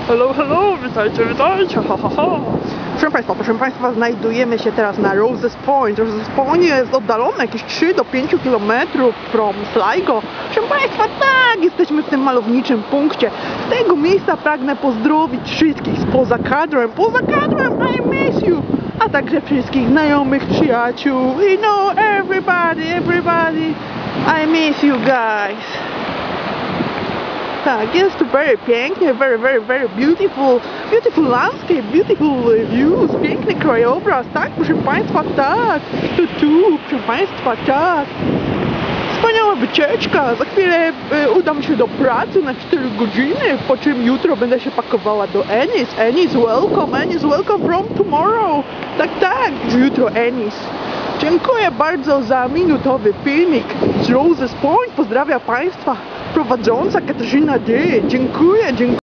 Hello, hello, witajcie, witajcie, ha, ha, ha. Proszę Państwa, znajdujemy się teraz na Roses Point. Roses Point jest oddalone jakieś 3 do 5 km from Sligo. Proszę Państwa, tak, jesteśmy w tym malowniczym punkcie. Z tego miejsca pragnę pozdrowić wszystkich poza kadrem, I miss you. A także wszystkich znajomych, przyjaciół. You know, everybody, I miss you guys. Tak, jest tu very pięknie, very beautiful landscape, beautiful views, piękny krajobraz, tak, proszę Państwa, tak, proszę Państwa, tak. Wspaniała wycieczka, za chwilę udam się do pracy na 4 godziny, po czym jutro będę się pakowała do Ennis. Ennis, welcome from tomorrow. Tak, jutro Ennis. Dziękuję bardzo za minutowy filmik z Roses Point. Pozdrawiam Państwa prowadząca Katarzyna D. Dziękuję.